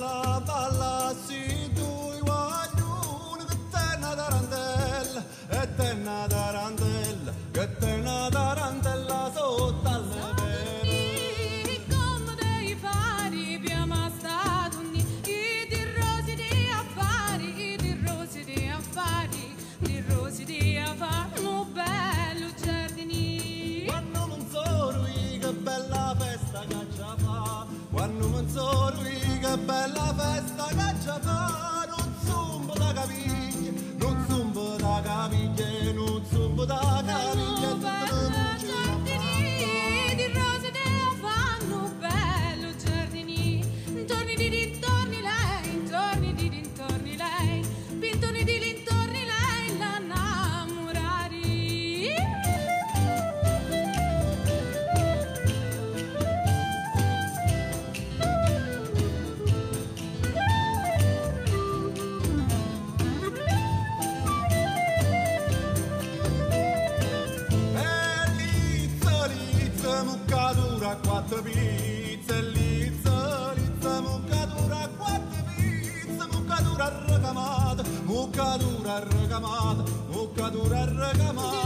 balla, balla, sì, tu guaglione, che te una tarantella, e te una tarantella, che te una tarantella sotto al pelo. Come devi fare, piama stato i rosi di affari, i rosi di affari, i rosi di affari, un bello giardini. Quando non so lui, che bella festa che ci fa, quando non so lui, che bella festa che ci fa, non zumbo da caviglia, non zumbo da caviglia, non zumbo da caviglia, Un bello giardini, di rose di affari, un bello giardini. Intorni di dintorni lei, intorni di dintorni lei, pintorni di dintorni lei, la innamorari. Muccatura quattro pizze, lizza, muccatura quattro pizze, muccatura arrecamata, muccatura arrecamata, muccatura arrecamata.